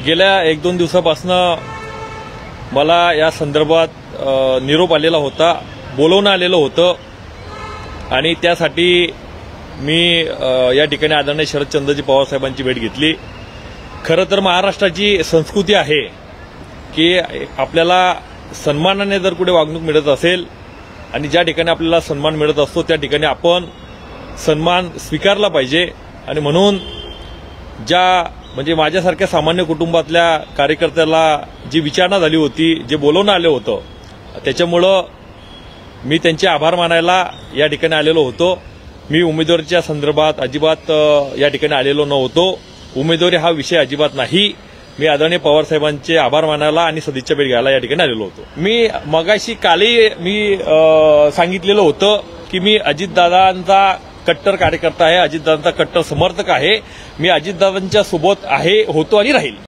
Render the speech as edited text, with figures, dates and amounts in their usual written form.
गेल्या 1-2 दिवसापासून मला या संदर्भात निरोप आलेला होता, बोलवणं आलेलं होतं आणि त्यासाठी मी या ठिकाणी आदरणीय शरदचंद्रजी पवार साहेबांची भेट घेतली। खरं तर महाराष्ट्राची संस्कृती आहे की आपल्याला सन्मानाने जर कुठे वागणूक मिळत असेल आणि ज्या ठिकाणी आपल्याला सन्मान मिळत असतो त्या ठिकाणी आपण सन्मान स्वीकारला पाहिजे। आणि म्हणून म्हणजे माझ्यासारख्या सामान्य कुटुंबातल्या कार्यकर्त्याला जी विचारणा झाली होती, जे बोलवणं आलं होतं, त्याच्यामुळं मी त्यांचे आभार मानायला या ठिकाणी आलेलो होतो। मी उमेदवारीच्या संदर्भात अजिबात या ठिकाणी आलेलो नव्हतो। उमेदवारी हा विषय अजिबात नाही। मी आदरणीय पवार साहेबांचे आभार मानायला आणि सदिच्छा भेट घ्यायला या ठिकाणी आलेलो होतो। मी मगाशी कालही मी सांगितलेलं होतं की मी अजितदादांचा कट्टर कार्यकर्ता आहे, अजितदादांचा कट्टर समर्थक आहे। मी अजितदादांच्या सोबत होतो आणि राहील।